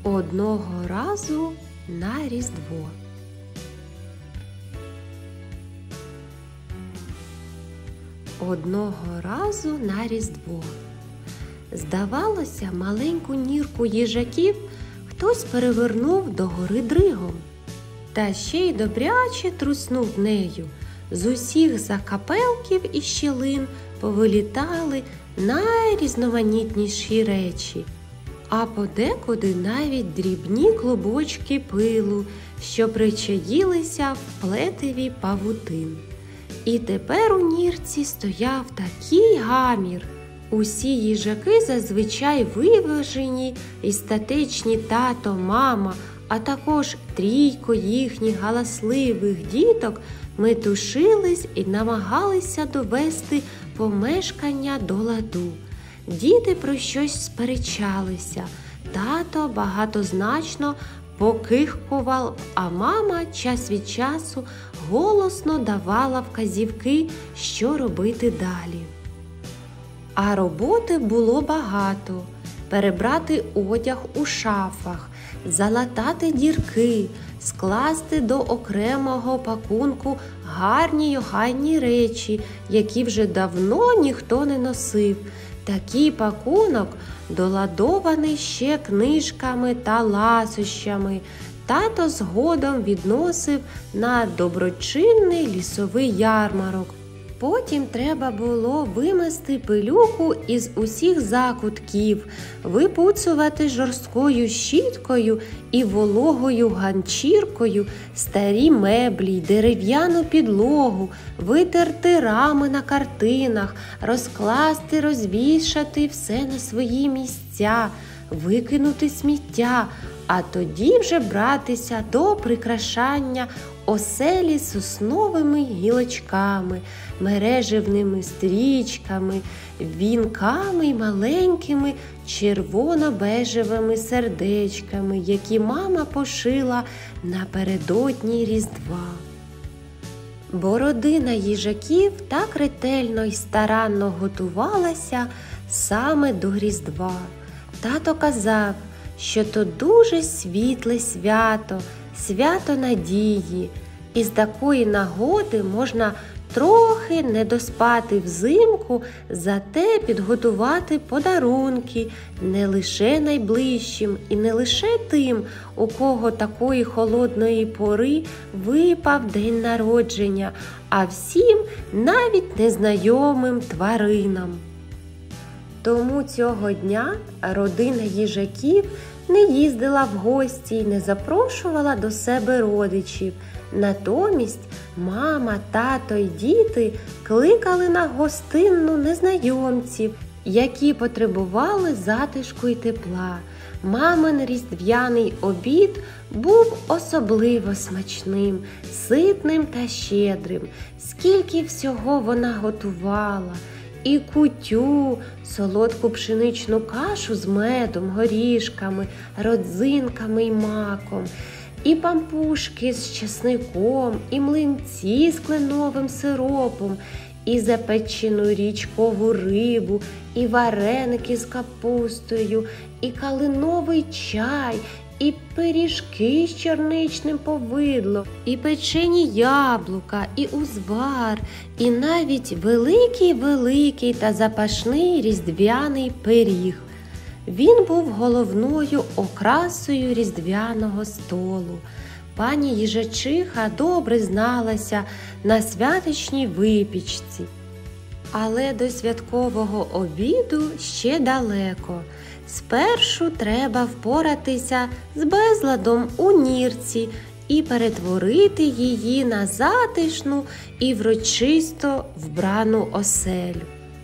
Одного разу на Різдво. Одного разу на Різдво. Здавалося, маленьку нірку їжаків хтось перевернув догори дригом. Та ще й добряче труснув нею. З усіх закапелків і щілин повилітали найрізноманітніші речі, а подекуди навіть дрібні клубочки пилу, що причаїлися в плетиві павутин. І тепер у нірці стояв такий гамір. Усі їжаки зазвичай виважені і статечні тато, мама, а також трійко їхніх галасливих діток метушились і намагалися довести помешкання до ладу. Діти про щось сперечалися, тато багатозначно покихкував, а мама час від часу голосно давала вказівки, що робити далі. А роботи було багато. Перебрати одяг у шафах, залатати дірки, скласти до окремого пакунку гарні й охайні речі, які вже давно ніхто не носив. Такий пакунок доладований ще книжками та ласощами. Тато згодом відносив на доброчинний лісовий ярмарок. Потім треба було вимести пилюку із усіх закутків, випуцувати жорсткою щіткою і вологою ганчіркою старі меблі й дерев'яну підлогу, витерти рами на картинах, розкласти, розвішати все на свої місця, викинути сміття, а тоді вже братися до прикрашання оселі сосновими гілочками, мережевними стрічками, вінками й маленькими червоно-бежевими сердечками, які мама пошила напередодні Різдва. Бо родина їжаків так ретельно й старанно готувалася саме до Різдва. Тато казав, що то дуже світле свято, свято надії, і з такої нагоди можна трохи не доспати взимку, зате підготувати подарунки не лише найближчим і не лише тим, у кого такої холодної пори випав день народження, а всім навіть незнайомим тваринам. Тому цього дня родина їжаків не їздила в гості й не запрошувала до себе родичів. Натомість мама, тато й діти кликали на гостинну незнайомців, які потребували затишку й тепла. Мамин різдвяний обід був особливо смачним, ситним та щедрим. Скільки всього вона готувала! І кутю, солодку пшеничну кашу з медом, горішками, родзинками й маком, і пампушки з чесником, і млинці з кленовим сиропом, і запечену річкову рибу, і вареники з капустою, і калиновий чай, і пиріжки з чорничним повидлом, і печені яблука, і узвар, і навіть великий-великий та запашний різдвяний пиріг. Він був головною окрасою різдвяного столу. Пані їжачиха добре зналася на святочній випічці. Але до святкового обіду ще далеко. Спершу треба впоратися з безладом у нірці і перетворити її на затишну і врочисто вбрану оселю.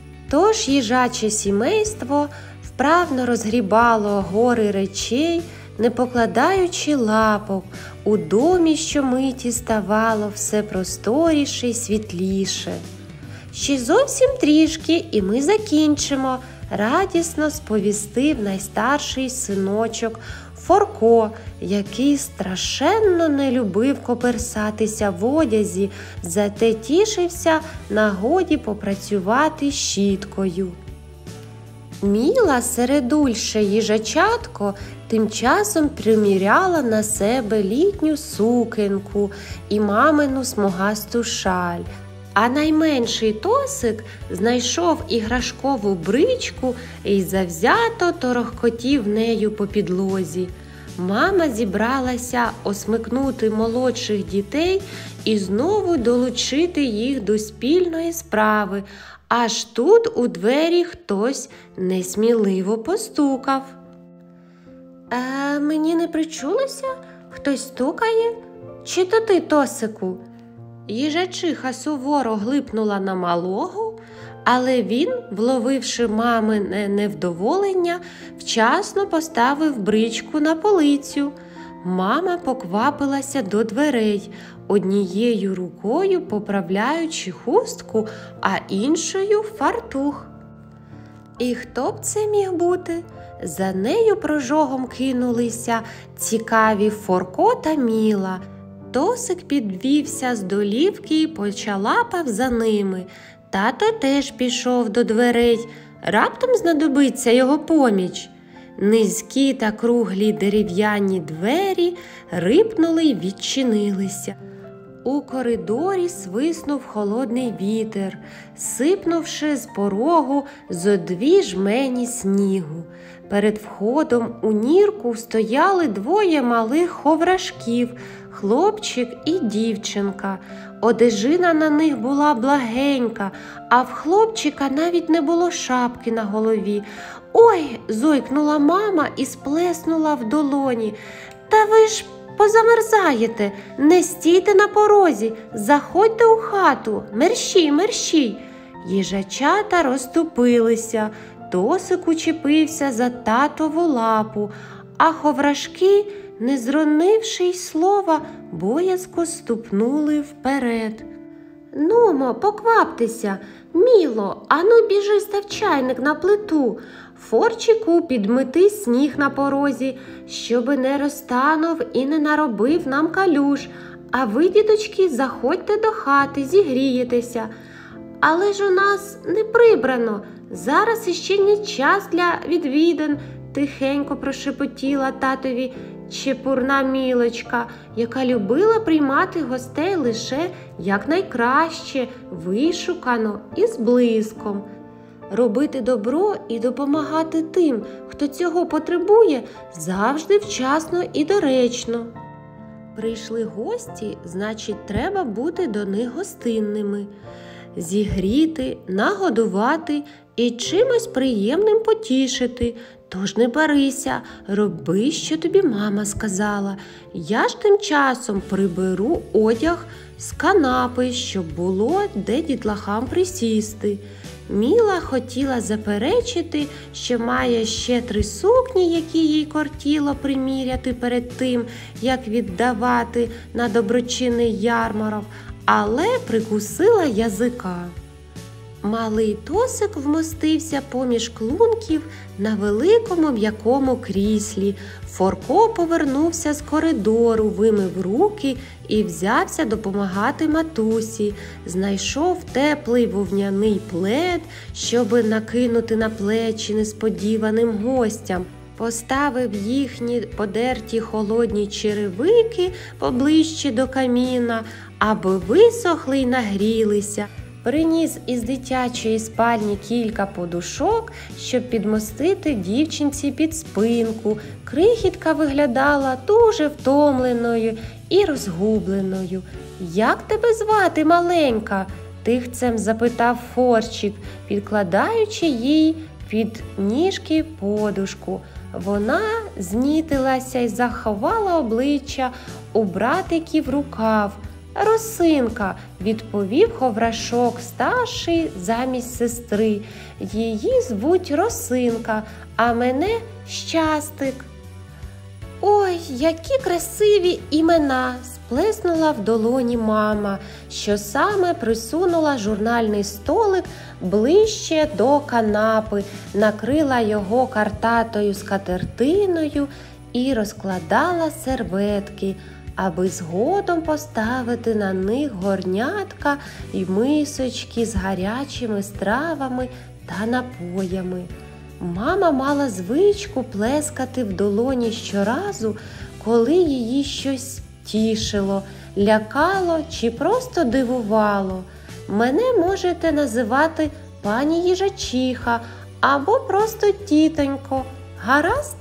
Тож їжаче сімейство вправно розгрібало гори речей, не покладаючи лапок. У домі щомиті ставало все просторіше й світліше. «Ще зовсім трішки, і ми закінчимо», – радісно сповістив найстарший синочок Форко, який страшенно не любив коперсатися в одязі, зате тішився нагоді попрацювати щіткою. Міла середульше їжачатко тим часом приміряла на себе літню сукенку і мамину смугасту шаль. А найменший Тосик знайшов іграшкову бричку і завзято торохкотів нею по підлозі. Мама зібралася осмикнути молодших дітей і знову долучити їх до спільної справи. Аж тут у двері хтось несміливо постукав. Мені не причулося? Хтось стукає? Чи то ти, Тосику? Їжачиха суворо глипнула на малого, але він, вловивши мамине невдоволення, вчасно поставив бричку на полицю. Мама поквапилася до дверей, однією рукою поправляючи хустку, а іншою фартух. І хто б це міг бути? За нею прожогом кинулися цікаві Форко та Міла. Тосик підвівся з долівки і почалапав за ними. Тато теж пішов до дверей. Раптом знадобиться його поміч. Низькі та круглі дерев'яні двері рипнули й відчинилися. У коридорі свиснув холодний вітер, сипнувши з порогу зо 2 жмені снігу. Перед входом у нірку стояли 2 малих ховрашків – хлопчик і дівчинка. Одежина на них була благенька, а в хлопчика навіть не було шапки на голові. «Ой!» – зойкнула мама і сплеснула в долоні. «Та ви ж позамерзаєте, не стійте на порозі, заходьте у хату, мерщій, мерщій!» Їжачата розступилися, Тосик учепився за татову лапу, а ховрашки, не зронивши й слова, боязко ступнули вперед. «Нумо, покваптеся! Міло, ану біжи, став чайник на плиту! Форчику, підмети сніг на порозі, щоби не розтанув і не наробив нам калюж. А ви, діточки, заходьте до хати, зігрієтеся. Але ж у нас не прибрано, зараз іще не час для відвідин», – тихенько прошепотіла татові чепурна Мілочка, яка любила приймати гостей лише якнайкраще, вишукано і з блиском. Робити добро і допомагати тим, хто цього потребує, завжди вчасно і доречно. Прийшли гості, значить, треба бути до них гостинними. Зігріти, нагодувати і чимось приємним потішити. Тож не барися, роби, що тобі мама сказала. Я ж тим часом приберу одяг з канапи, щоб було де дітлахам присісти. Міла хотіла заперечити, що має ще 3 сукні, які їй кортіло приміряти перед тим, як віддавати на доброчинний ярмарок, але прикусила язика. Малий Тосик вмостився поміж клунків на великому м'якому кріслі. Форко повернувся з коридору, вимив руки і взявся допомагати матусі. Знайшов теплий вовняний плед, щоби накинути на плечі несподіваним гостям. Поставив їхні подерті холодні черевики поближче до каміна, аби висохли й нагрілися. Приніс із дитячої спальні кілька подушок, щоб підмостити дівчинці під спинку. Крихітка виглядала дуже втомленою і розгубленою. «Як тебе звати, маленька?» – тихцем запитав Форчик, підкладаючи їй під ніжки подушку. Вона знітилася й заховала обличчя у братиків рукав. «Росинка», – відповів ховрашок старший замість сестри. «Її звуть Росинка, а мене Щастик». «Ой, які красиві імена!» – сплеснула в долоні мама, що саме присунула журнальний столик ближче до канапи, накрила його картатою скатертиною і розкладала серветки, аби згодом поставити на них горнятка й мисочки з гарячими стравами та напоями. Мама мала звичку плескати в долоні щоразу, коли її щось тішило, лякало чи просто дивувало. Мене можете називати пані їжачиха або просто тітонько. Гаразд?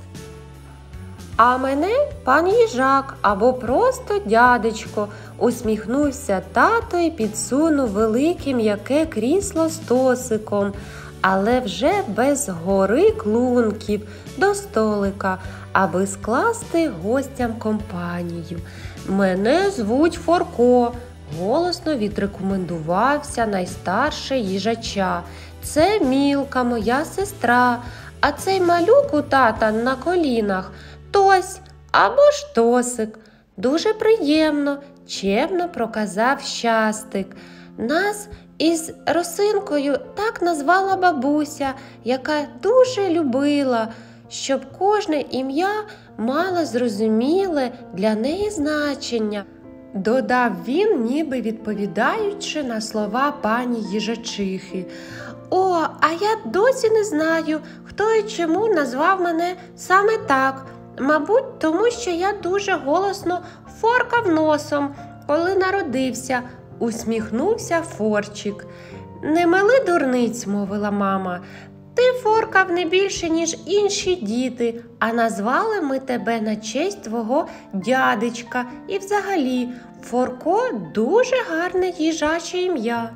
А мене пан їжак або просто дядечко, усміхнувся тато і підсунув велике м'яке крісло з тосиком, але вже без гори клунків до столика, аби скласти гостям компанію. Мене звуть Форко, голосно відрекомендувався найстарший їжача. Це Мілка, моя сестра, а цей малюк у тата на колінах Тось або ж Тосик. Дуже приємно, чемно проказав Щастик. Нас із Росинкою так назвала бабуся, яка дуже любила, щоб кожне ім'я мало зрозуміле для неї значення. Додав він, ніби відповідаючи на слова пані їжачихи. О, а я досі не знаю, хто і чому назвав мене саме так. Мабуть, тому що я дуже голосно форкав носом, коли народився, усміхнувся Форчик. Не мили дурниць, мовила мама. Ти форкав не більше, ніж інші діти, а назвали ми тебе на честь твого дядечка. І взагалі, Форко дуже гарне їжаче ім'я.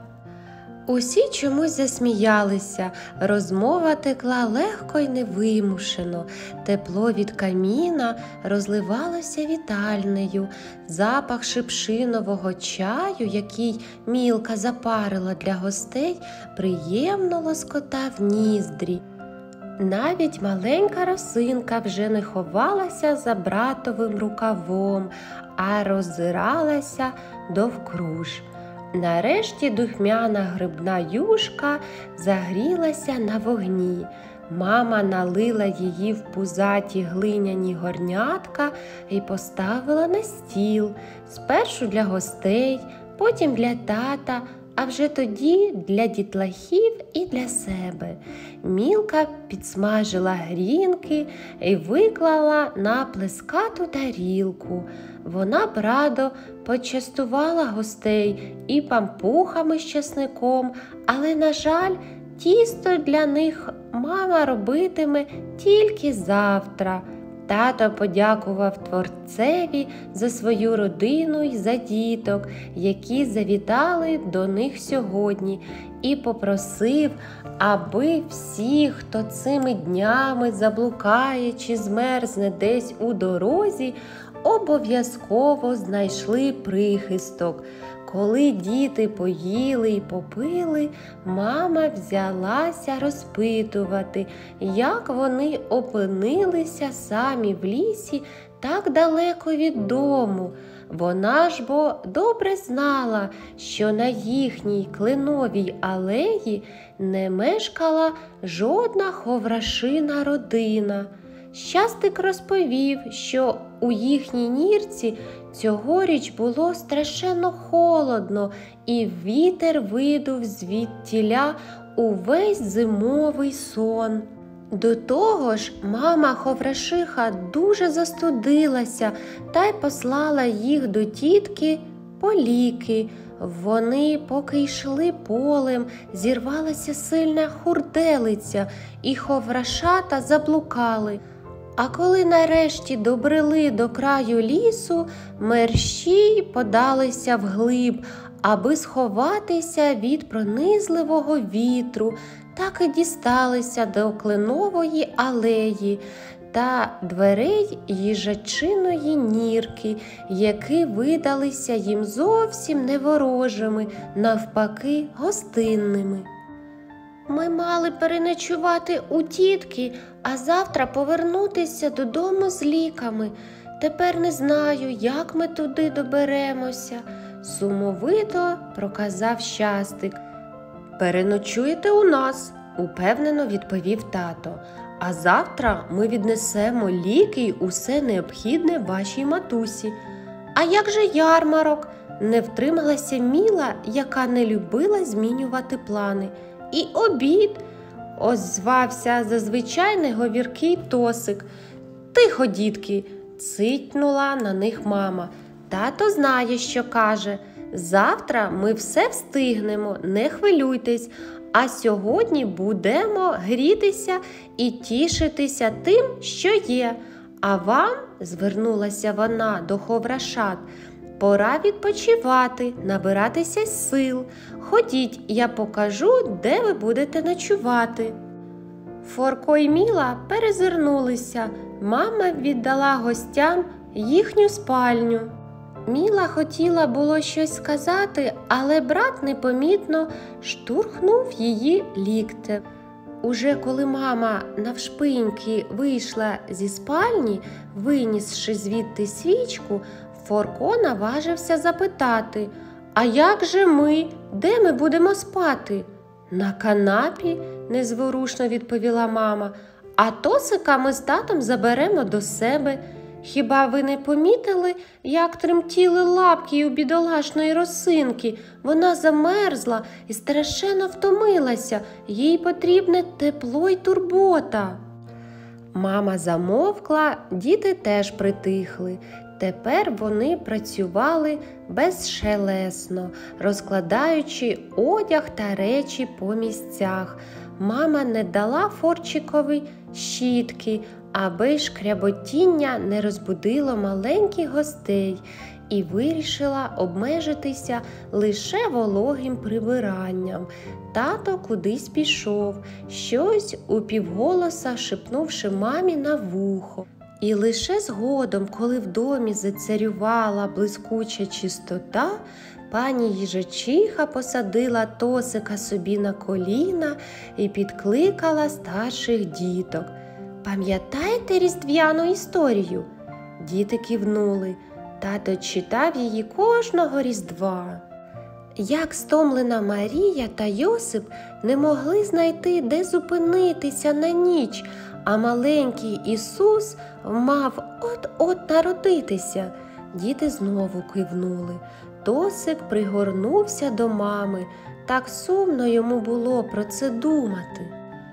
Усі чомусь засміялися, розмова текла легко й невимушено, тепло від каміна розливалося вітальнею, запах шипшинового чаю, який Мілка запарила для гостей, приємно лоскотав ніздрі. Навіть маленька Росинка вже не ховалася за братовим рукавом, а роззиралася довкруж. Нарешті духмяна грибна юшка загрілася на вогні. Мама налила її в пузаті глиняні горнятка і поставила на стіл, спершу для гостей, потім для тата, а вже тоді для дітлахів і для себе. Мілка підсмажила грінки і виклала на плескату тарілку. Вона б радо почастувала гостей і пампухами з часником, але, на жаль, тісто для них мама робитиме тільки завтра. Тато подякував Творцеві за свою родину й за діток, які завітали до них сьогодні, і попросив, аби всі, хто цими днями заблукає чи змерзне десь у дорозі, обов'язково знайшли прихисток. Коли діти поїли й попили, мама взялася розпитувати, як вони опинилися самі в лісі так далеко від дому. Вона ж бо добре знала, що на їхній кленовій алеї не мешкала жодна ховрашина родина. Щастик розповів, що у їхній нірці цьогоріч було страшенно холодно, і вітер видув звідтіля увесь зимовий сон. До того ж, мама ховрашиха дуже застудилася та й послала їх до тітки по ліки. Вони, поки йшли полем, зірвалася сильна хурделиця, і ховрашата заблукали. А коли нарешті добрели до краю лісу, мерщій подалися вглиб, аби сховатися від пронизливого вітру, так і дісталися до кленової алеї та дверей їжачиної нірки, які видалися їм зовсім не ворожими, навпаки гостинними. Ми мали переночувати у тітки, а завтра повернутися додому з ліками. Тепер не знаю, як ми туди доберемося, сумовито проказав Щастик. Переночуєте у нас, упевнено відповів тато. А завтра ми віднесемо ліки й усе необхідне вашій матусі. А як же ярмарок? Не втрималася Міла, яка не любила змінювати плани. І обід. озвався зазвичай неговіркий Тосик. «Тихо, дітки!» – цитнула на них мама. «Тато знає, що каже. Завтра ми все встигнемо, не хвилюйтесь. А сьогодні будемо грітися і тішитися тим, що є. А вам, – звернулася вона до ховрашат, – пора відпочивати, набиратися сил. Ходіть, я покажу, де ви будете ночувати». Форко й Міла перезирнулися. Мама віддала гостям їхню спальню. Міла хотіла було щось сказати, але брат непомітно штурхнув її ліктем. Уже коли мама навшпиньки вийшла зі спальні, винісши звідти свічку, Форко наважився запитати: «А як же ми? Де ми будемо спати?» «На канапі», – незворушно відповіла мама. «А Тосика ми з татом заберемо до себе. Хіба ви не помітили, як тремтіли лапки у бідолашної Росинки? Вона замерзла і страшенно втомилася. Їй потрібне тепло й турбота». Мама замовкла, діти теж притихли. Тепер вони працювали безшелесно, розкладаючи одяг та речі по місцях. Мама не дала Форчикові щітки, аби шкряботіння не розбудило маленьких гостей, і вирішила обмежитися лише вологим прибиранням. Тато кудись пішов, щось упівголоса шепнувши мамі на вухо. І лише згодом, коли в домі зацарювала блискуча чистота, пані їжачиха посадила Тосика собі на коліна і підкликала старших діток. «Пам'ятаєте різдвяну історію?» Діти кивнули. Тато читав її кожного Різдва. Як стомлена Марія та Йосип не могли знайти, де зупинитися на ніч, а маленький Ісус мав от-от народитися. Діти знову кивнули. Тосик пригорнувся до мами. Так сумно йому було про це думати.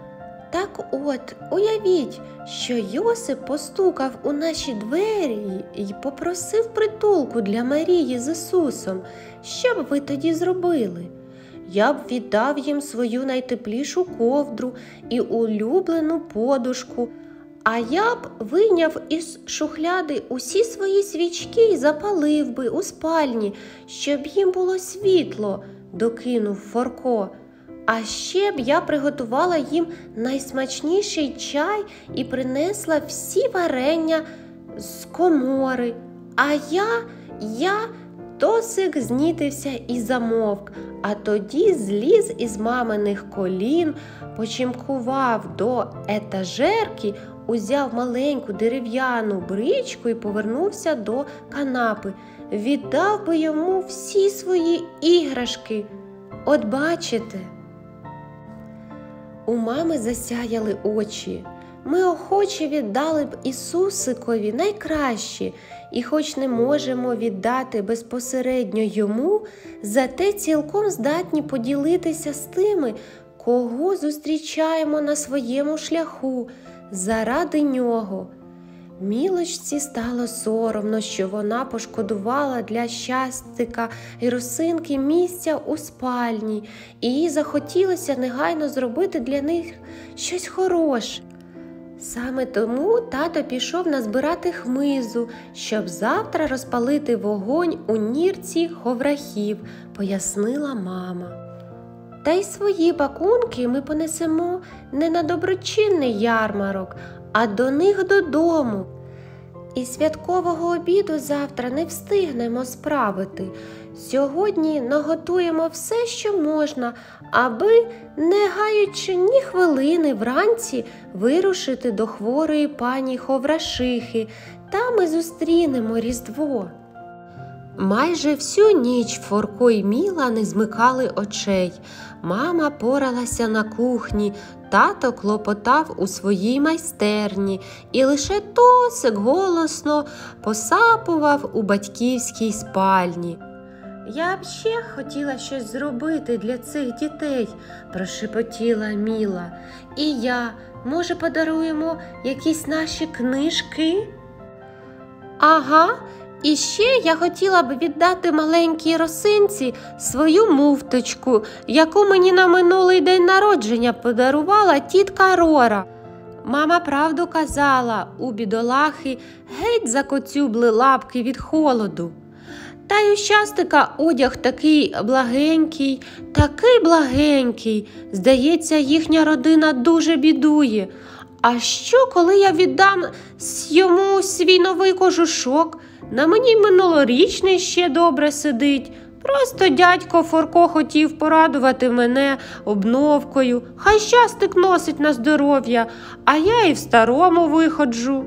Так от, уявіть, що Йосип постукав у наші двері і попросив притулку для Марії з Ісусом. Що б ви тоді зробили? Я б віддав їм свою найтеплішу ковдру і улюблену подушку, а я б вийняв із шухляди усі свої свічки і запалив би у спальні, щоб їм було світло, докинув Форко. А ще б я приготувала їм найсмачніший чай і принесла всі варення з комори. А я... Тосик знітився і замовк, а тоді зліз із маминих колін, почимкував до етажерки, узяв маленьку дерев'яну бричку і повернувся до канапи. Віддав би йому всі свої іграшки. От бачите? У мами засяяли очі. Ми охоче віддали б Ісусикові найкраще, і хоч не можемо віддати безпосередньо йому, зате цілком здатні поділитися з тими, кого зустрічаємо на своєму шляху, заради нього. Мілочці стало соромно, що вона пошкодувала для Щастика і Росинки місця у спальні, і їй захотілося негайно зробити для них щось хороше. Саме тому тато пішов назбирати хмизу, щоб завтра розпалити вогонь у нірці ховрахів, пояснила мама. Та й свої пакунки ми понесемо не на доброчинний ярмарок, а до них додому. І святкового обіду завтра не встигнемо справити. Сьогодні наготуємо все, що можна, аби, не гаючи ні хвилини вранці, вирушити до хворої пані Ховрашихи. Там ми зустрінемо Різдво. Майже всю ніч Форко й Міла не змикали очей. Мама поралася на кухні, тато клопотав у своїй майстерні, і лише Тосик голосно посапував у батьківській спальні. Я б ще хотіла щось зробити для цих дітей, прошепотіла Міла. І я, може, подаруємо якісь наші книжки? Ага, і ще я хотіла б віддати маленькій Росинці свою муфточку, яку мені на минулий день народження подарувала тітка Рора. Мама правду казала, у бідолахи геть закоцюбли лапки від холоду. Та й у Щастика одяг такий благенький. Здається, їхня родина дуже бідує. А що, коли я віддам йому свій новий кожушок? На мені минулорічний ще добре сидить. Просто дядько Форко хотів порадувати мене обновкою. Хай Щастик носить на здоров'я, а я і в старому виходжу.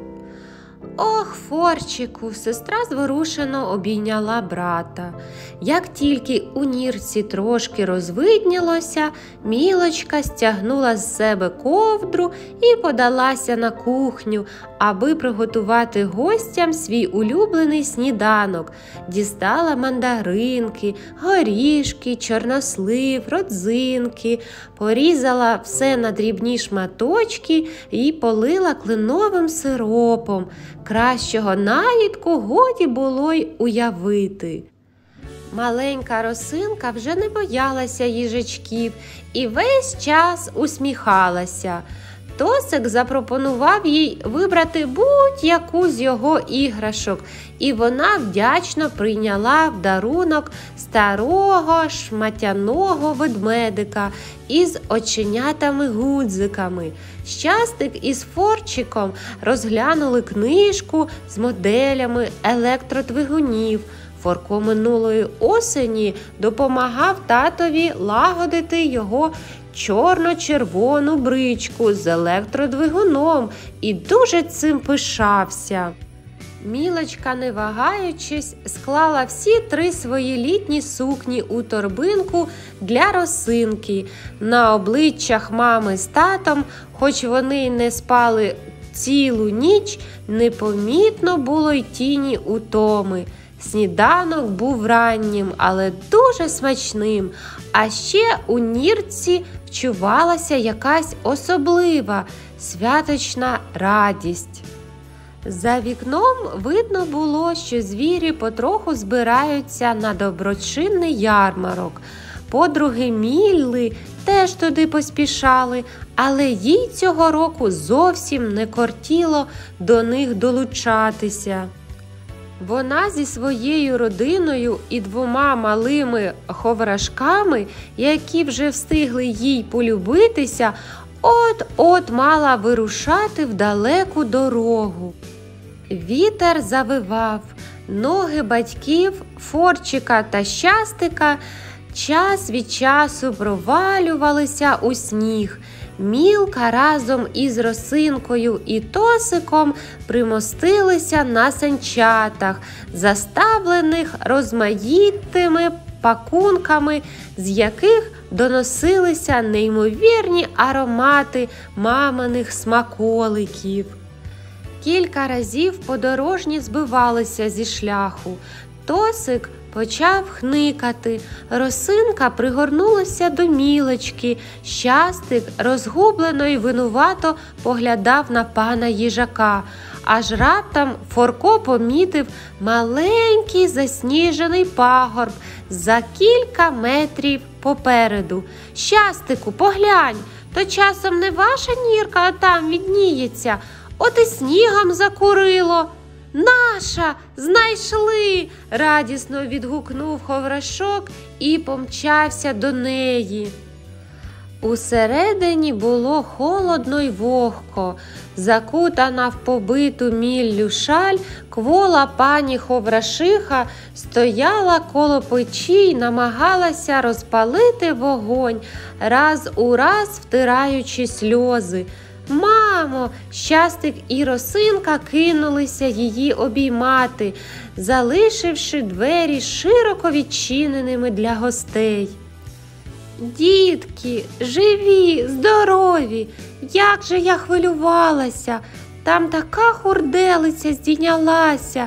Ох, Форчику, сестра зворушено обійняла брата. Як тільки у нірці трошки розвиднілося, Мілочка стягнула з себе ковдру і подалася на кухню, аби приготувати гостям свій улюблений сніданок. Дістала мандаринки, горішки, чорнослив, родзинки, порізала все на дрібні шматочки і полила кленовим сиропом. Кращого наїдку годі було й уявити. Маленька Росинка вже не боялася їжачків і весь час усміхалася. Тосик запропонував їй вибрати будь-яку з його іграшок, і вона вдячно прийняла в дарунок старого шматяного ведмедика із оченятами-гудзиками. Щастик із Форчиком розглянули книжку з моделями електродвигунів. Форко минулої осені допомагав татові лагодити його чорно-червону бричку з електродвигуном і дуже цим пишався. Мілочка, не вагаючись, склала всі 3 свої літні сукні у торбинку для Росинки. На обличчях мами з татом, хоч вони й не спали цілу ніч, непомітно було й тіні утоми. Сніданок був раннім, але дуже смачним, а ще у нірці вчувалася якась особлива, святочна радість. За вікном видно було, що звірі потроху збираються на доброчинний ярмарок. Подруги Мілли теж туди поспішали, але їй цього року зовсім не кортіло до них долучатися. Вона зі своєю родиною і 2 малими ховрашками, які вже встигли їй полюбитися, от-от мала вирушати в далеку дорогу. Вітер завивав, ноги батьків Форчика та Щастика час від часу провалювалися у сніг. Мілка разом із Росинкою і Тосиком примостилися на санчатах, заставлених розмаїтими пакунками, з яких доносилися неймовірні аромати маминих смаколиків. Кілька разів подорожні збивалися зі шляху. Тосик почав хникати, Росинка пригорнулася до Мілочки, Щастик розгублено й винувато поглядав на пана їжака. Аж раптом Форко помітив маленький засніжений пагорб за кілька метрів попереду. «Щастику, поглянь, то часом не ваша нірка там відніється, от і снігом закурило». «Наша! Знайшли!» – радісно відгукнув ховрашок і помчався до неї. Усередині було холодно й вогко. Закутана в побиту міллю шаль, квола пані Ховрашиха стояла коло печі й намагалася розпалити вогонь, раз у раз втираючи сльози. «Мамо!» – Щастик і Росинка кинулися її обіймати, залишивши двері широко відчиненими для гостей. «Дітки, живі, здорові! Як же я хвилювалася! там така хурделиця здійнялася.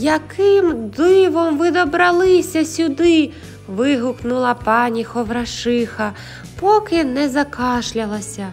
Яким дивом ви добралися сюди? Вигукнула пані Ховрашиха, поки не закашлялася.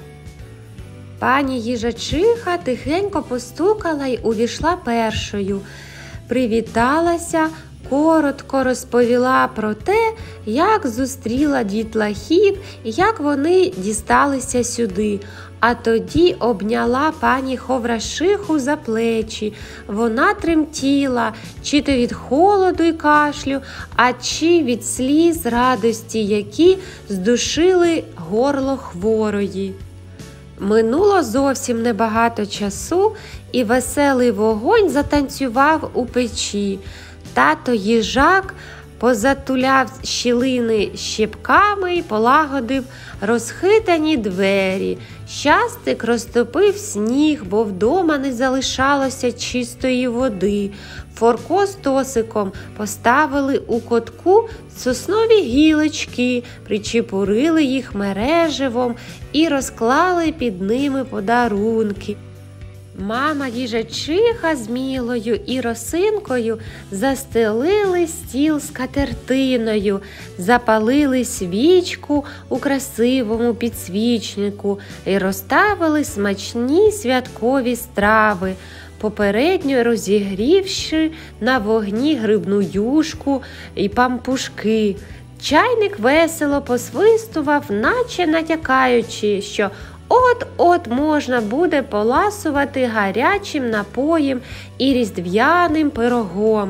Пані їжачиха тихенько постукала й увійшла першою. Привіталася, коротко розповіла про те, як зустріла дітлахів і як вони дісталися сюди. А тоді обняла пані Ховрашиху за плечі. Вона тремтіла, чи то від холоду й кашлю, а чи від сліз радості, які здушили горло хворої. Минуло зовсім небагато часу, і веселий вогонь затанцював у печі. Тато їжак позатуляв щілини щепками й полагодив розхитані двері. Щастик розтопив сніг, бо вдома не залишалося чистої води. Форко з Тосиком поставили у котку соснові гілочки, причепурили їх мереживом і розклали під ними подарунки. Мама їжачиха з Мілою і Росинкою застелили стіл скатертиною, запалили свічку у красивому підсвічнику і розставили смачні святкові страви, попередньо розігрівши на вогні грибну юшку і пампушки. Чайник весело посвистував, наче натякаючи, що от-от можна буде поласувати гарячим напоєм і різдвяним пирогом.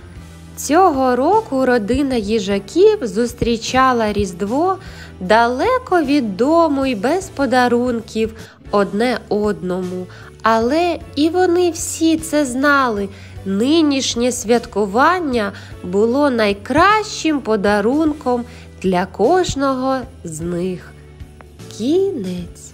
Цього року родина їжаків зустрічала Різдво далеко від дому і без подарунків одне одному. Але і вони всі це знали. Нинішнє святкування було найкращим подарунком для кожного з них. Кінець.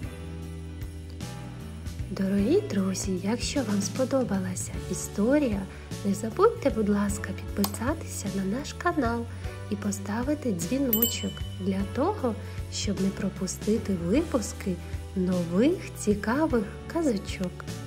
Дорогі друзі, якщо вам сподобалася історія, не забудьте, будь ласка, підписатися на наш канал і поставити дзвіночок для того, щоб не пропустити випуски нових цікавих казочок.